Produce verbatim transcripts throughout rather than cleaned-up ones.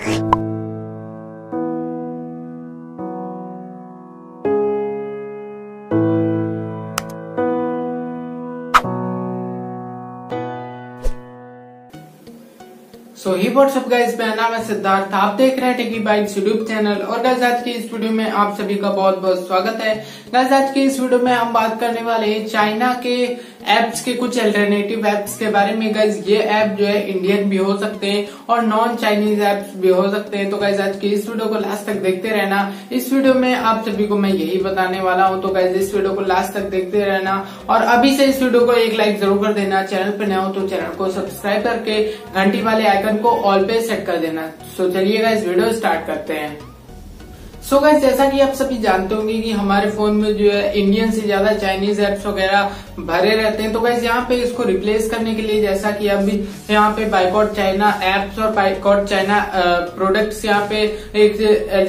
सो ही WhatsApp guys, मेरा नाम है सिद्धार्थ। आप देख रहे हैं टेकी बाइट्स यूट्यूब चैनल। और गाइस आज की इस वीडियो में आप सभी का बहुत बहुत स्वागत है। गाइस आज की इस वीडियो में हम बात करने वाले हैं चाइना के एप्स के कुछ अल्टरनेटिव एप्स के बारे में। गाइस ये ऐप जो है इंडियन भी हो सकते हैं और नॉन चाइनीज एप्स भी हो सकते हैं। तो गाइस आज की इस वीडियो को लास्ट तक देखते रहना। इस वीडियो में आप सभी को मैं यही बताने वाला हूं, तो गाइस इस वीडियो को लास्ट तक देखते रहना और अभी से इस वीडियो को एक लाइक जरूर कर देना। चैनल पे नए हो तो चैनल को सब्सक्राइब करके घंटी वाले आइकन को ऑल पे सेट कर देना। सो चलिए गाइस वीडियो स्टार्ट करते हैं। सो so गाइस जैसा कि आप सभी जानते होंगे कि हमारे फोन में जो है इंडियन से ज्यादा चाइनीज एप्स वगैरह भरे रहते हैं। तो गाइस यहाँ पे इसको रिप्लेस करने के लिए, जैसा कि अभी यहाँ पे बाइकआउट चाइना एप्स और बाइकआउट चाइना प्रोडक्ट्स यहाँ पे एक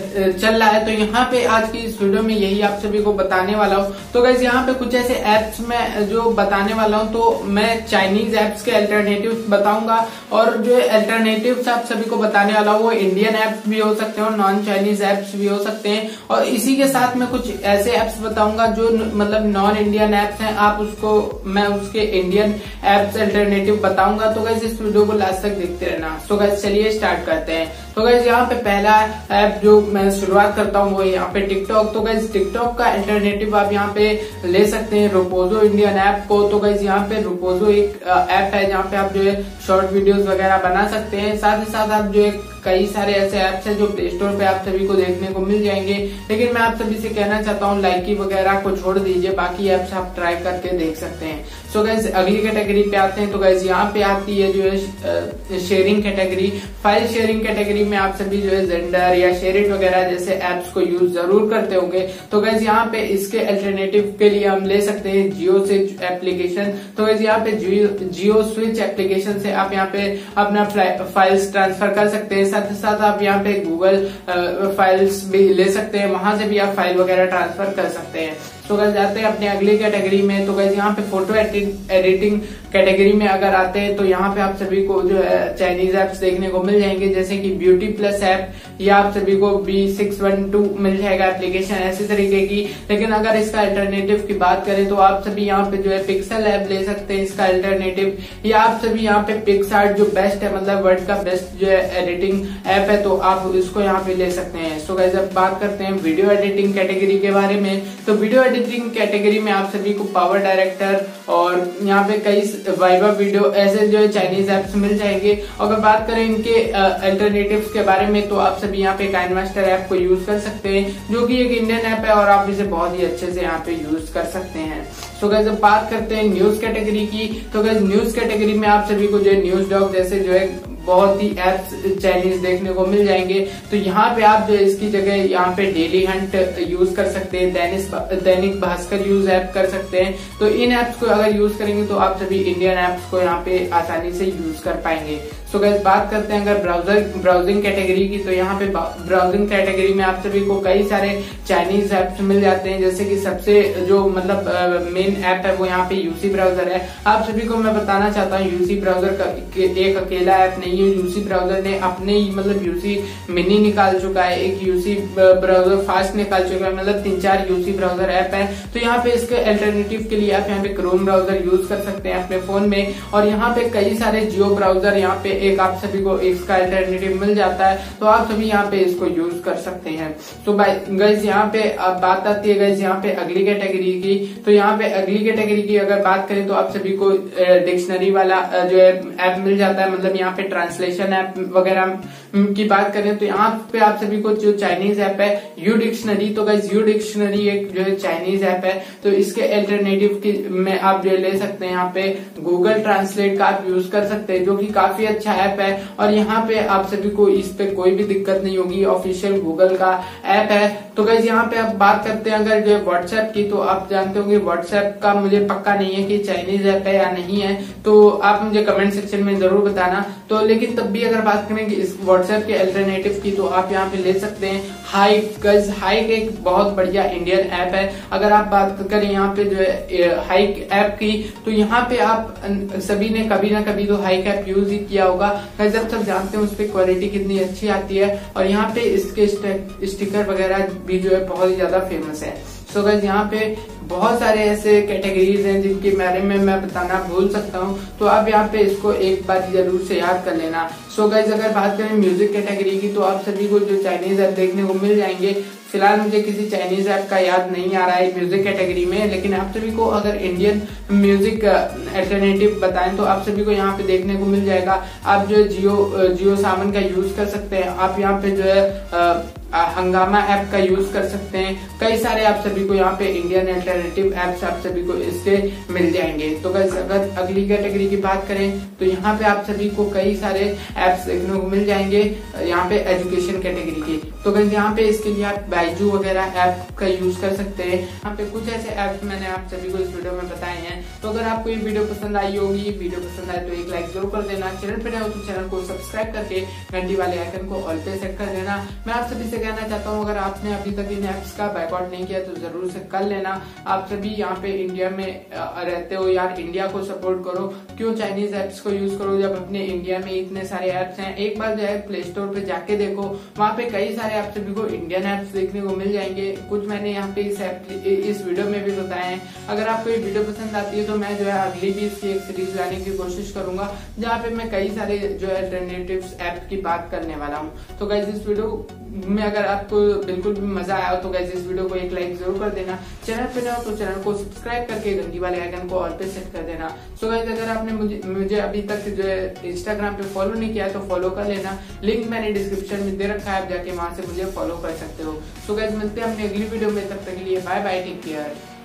चल रहा है, तो यहाँ पे आज की इस वीडियो में यही आप सभी को बताने वाला हूँ। तो गाइस यहाँ पे कुछ ऐसे एप्स में जो बताने वाला हूँ, तो मैं चाइनीज एप्स के अल्टरनेटिव बताऊंगा और जो अल्टरनेटिव आप सभी को बताने वाला हूँ वो इंडियन एप्स भी हो सकते हैं और नॉन चाइनीज एप्स भी हो सकते हैं। और इसी के साथ में कुछ ऐसे एप्स बताऊंगा जो मतलब नॉन इंडियन एप्स हैं, आप उसको मैं उसके इंडियन एप्स अल्टरनेटिव बताऊंगा। तो गाइस इस वीडियो को लास्ट तक देखते रहना। तो गाइस चलिए स्टार्ट करते हैं। तो गाइस यहाँ पे पहला ऐप जो मैं शुरुआत करता हूँ वो यहाँ पे टिकटॉक। तो गाइस टिकटॉक का अल्टरनेटिव आप यहाँ पे ले सकते हैं रुपोजो इंडियन ऐप को। तो गाइस यहाँ पे रुपोजो एक ऐप है जहाँ पे आप जो है शॉर्ट वीडियोस वगैरह बना सकते हैं। साथ ही साथ आप जो है कई सारे ऐसे ऐप्स हैं जो प्ले स्टोर पे आप सभी को देखने को मिल जाएंगे, लेकिन मैं आप सभी से कहना चाहता हूँ लाइकी वगैरह को छोड़ दीजिए, बाकी ऐप्स आप ट्राई करके देख सकते हैं। सो गाइस अगली कैटेगरी पे आते हैं। तो गाइस यहाँ पे आती है जो है sharing category. File sharing category में आप सभी जो है जेंडर या शेयरिट वगैरह जैसे एप्स को यूज जरूर करते होंगे। तो गाइस यहाँ पे इसके अल्टरनेटिव के लिए हम ले सकते हैं जियो स्विच एप्लीकेशन। तो गाइस यहाँ पे जियो स्विच एप्लीकेशन से आप यहाँ पे अपना फाइल्स ट्रांसफर कर सकते हैं। साथ ही साथ आप यहाँ पे गूगल फाइल्स भी ले सकते हैं, वहां से भी आप फाइल वगैरह ट्रांसफर कर सकते हैं। तो गाइस जाते हैं अपने अगली कैटेगरी में। तो गाइस यहाँ पे फोटो एडिटिंग कैटेगरी में अगर आते हैं तो यहाँ पे आप सभी को जो है चाइनीज एप्स देखने को मिल जाएंगे, जैसे कि ब्यूटी प्लस ऐप या आप सभी को बी सिक्स वन टू मिल जाएगा एप्लीकेशन ऐसे तरीके की। लेकिन अगर इसका अल्टरनेटिव की बात करें तो आप सभी यहाँ पे जो है पिक्सल ऐप ले सकते हैं इसका अल्टरनेटिव, या आप सभी यहाँ पे पिक्सआर्ट जो बेस्ट है, मतलब वर्ल्ड का बेस्ट जो है एडिटिंग ऐप है, तो आप इसको यहाँ पे ले सकते हैं। सो गाइस अब बात करते हैं वीडियो एडिटिंग कैटेगरी के बारे में। तो वीडियो एडिटिंग कैटेगरी में आप सभी को पावर डायरेक्टर और यहाँ पे कई वाइवा वीडियो ऐसे जो है चाइनीज एप्स मिल जाएंगे। अगर बात करें इनके अल्टरनेटिव्स के बारे में तो आप सभी यहाँ पे काइनमास्टर ऐप को यूज कर सकते हैं, जो कि एक इंडियन ऐप है और आप इसे बहुत ही अच्छे से यहाँ पे यूज कर सकते हैं। सो गाइस अब बात करते हैं न्यूज कैटेगरी की। तो गाइस न्यूज कैटेगरी में आप सभी को जो है न्यूज डॉग जैसे जो है बहुत ही एप्स चाइनीज देखने को मिल जाएंगे। तो यहाँ पे आप जो है इसकी जगह यहाँ पे डेली हंट यूज कर सकते हैं, दैनिक दैनिक भास्कर यूज ऐप कर सकते हैं। तो इन एप्स को अगर यूज करेंगे तो आप सभी इंडियन एप्स को यहाँ पे आसानी से यूज कर पाएंगे। सो गाइस बात करते हैं अगर ब्राउजर ब्राउजिंग कैटेगरी की। तो यहाँ पे ब्राउजिंग कैटेगरी में आप सभी को कई सारे चाइनीज एप्स मिल जाते हैं, जैसे कि सबसे जो मतलब मेन ऐप है वो यहाँ पे यूसी ब्राउजर है। आप सभी को मैं बताना चाहता हूँ यूसी ब्राउजर का एक अकेला ऐप नहीं है, यूसी ब्राउजर ने अपने ही मतलब यूसी मिनी निकाल चुका है, एक यूसी ब्राउजर फास्ट निकाल चुका है, मतलब तीन चार यूसी ब्राउजर ऐप है। तो यहाँ पे इसके अल्टरनेटिव के लिए आप यहाँ पे क्रोम ब्राउजर यूज कर सकते हैं अपने फोन में, और यहाँ पे कई सारे जियो ब्राउजर यहाँ पे एक आप सभी को इसका अल्टरनेटिव मिल जाता है, तो आप सभी यहाँ पे इसको यूज कर सकते हैं। तो गाइस यहाँ पे अब बात आती है गाइस यहाँ पे अगली कैटेगरी की। तो यहाँ पे अगली कैटेगरी की अगर बात करें तो आप सभी को डिक्शनरी वाला जो है ऐप मिल जाता है, मतलब यहाँ पे ट्रांसलेशन ऐप वगैरह की बात करें तो यहाँ पे आप सभी को जो चाइनीज ऐप है यू डिक्शनरी। तो गाइस यू डिक्शनरी एक जो है चाइनीज ऐप है, तो इसके अल्टरनेटिव की में आप जो ले सकते हैं यहाँ पे गूगल ट्रांसलेट का आप यूज कर सकते हैं, जो कि काफी अच्छा ऐप है और यहाँ पे आप सभी को इस पे कोई भी दिक्कत नहीं होगी, ऑफिशियल गूगल का ऐप है। तो गाइस यहाँ पे आप बात करते हैं अगर जो व्हाट्सएप की, तो आप जानते होंगे व्हाट्सएप का मुझे पक्का नहीं है कि चाइनीज ऐप है या नहीं है, तो आप मुझे कमेंट सेक्शन में जरूर बताना। तो लेकिन तब भी अगर बात करें कि इस व्हाट्सएप के अल्टरनेटिव की, तो आप यहाँ पे ले सकते हैं हाइक। गाइस हाइक एक बहुत बढ़िया इंडियन ऐप है। अगर आप बात करें यहाँ पे जो है हाइक ऐप की, तो यहाँ पे आप सभी ने कभी ना कभी तो हाइक ऐप यूज ही किया होगा। गाइस आप सब जानते हैं उस पर क्वालिटी कितनी अच्छी आती है, और यहाँ पे इसके स्टिकर वगैरह भी जो है बहुत ही ज्यादा फेमस है। सो गाइस यहाँ पे बहुत सारे ऐसे कैटेगरीज हैं जिनके बारे में मैं बताना भूल सकता हूँ, तो आप यहाँ पे इसको एक बार जरूर से याद कर लेना। सो गाइस अगर बात करें म्यूजिक कैटेगरी की, तो आप सभी को जो चाइनीज ऐप देखने को मिल जाएंगे। फिलहाल मुझे किसी चाइनीज ऐप का याद नहीं आ रहा है म्यूजिक कैटेगरी में, लेकिन आप सभी को अगर इंडियन म्यूजिक अल्टरनेटिव बताएं तो आप सभी को यहाँ पे देखने को मिल जाएगा। आप जो जियो जियो सावन का यूज कर सकते हैं, आप यहाँ पे जो है हंगामा ऐप का यूज कर सकते हैं। कई सारे आप सभी को यहाँ पे इंडियन अल्टरनेटिव ऐप्स आप सभी को इससे मिल जाएंगे। तो गाइस अगर अगली कैटेगरी की बात करें, तो यहाँ पे आप सभी को कई सारे ऐप्स देखने को मिल जाएंगे यहाँ पे एजुकेशन कैटेगरी की। तो गाइस यहाँ पे इसके लिए आप बाइजू वगैरह ऐप का यूज कर सकते हैं। यहाँ पे कुछ ऐसे ऐप्स मैंने आप सभी को इस वीडियो में बताए हैं। तो अगर आपको ये वीडियो पसंद आई होगी, वीडियो पसंद आए तो एक लाइक जरूर कर देना। चैनल पे नए हो तो चैनल को सब्सक्राइब करके घंटी वाले आइकन को ऑल पे सेट कर देना। मैं आप सभी कहना चाहता हूं, अगर आपने अभी तक इन ऐप्स का बैकआउट नहीं किया तो जरूर से कर लेना। आप सभी यहाँ पे इंडिया में रहते हो यार, इंडिया को सपोर्ट करो। क्यों चाइनीज ऐप्स को यूज करो जब अपने इंडिया में इतने सारे ऐप्स हैं। एक बार जो है प्ले स्टोर पे जाके देखो, वहाँ पे कई सारे आप सभी को इंडियन ऐप्स देखने को मिल जाएंगे। कुछ मैंने यहाँ पे इस ऐप इस वीडियो में भी बताए हैं। अगर आपको ये वीडियो पसंद आती है तो मैं जो है अगली भी इसकी एक सीरीज लाने की कोशिश करूंगा, जहाँ पे मैं कई सारे जो है अल्टरनेटिव ऐप की बात करने वाला हूँ। तो गाइस इस वीडियो में अगर आपको बिल्कुल भी मजा आया तो गाइस इस वीडियो को एक लाइक जरूर कर देना। चैनल पे नए हो तो चैनल को सब्सक्राइब करके घंटी वाले आइकन को ऑल पे सेट कर देना। सो गाइस अगर आपने मुझे मुझे अभी तक जो है इंस्टाग्राम पे फॉलो नहीं किया तो फॉलो कर लेना। लिंक मैंने डिस्क्रिप्शन में दे रखा है, आप जाके वहां से मुझे फॉलो कर सकते हो। सो गाइस मिलते हैं अपनी अगली वीडियो में, तब तक के लिए बाय बाय, टेक केयर।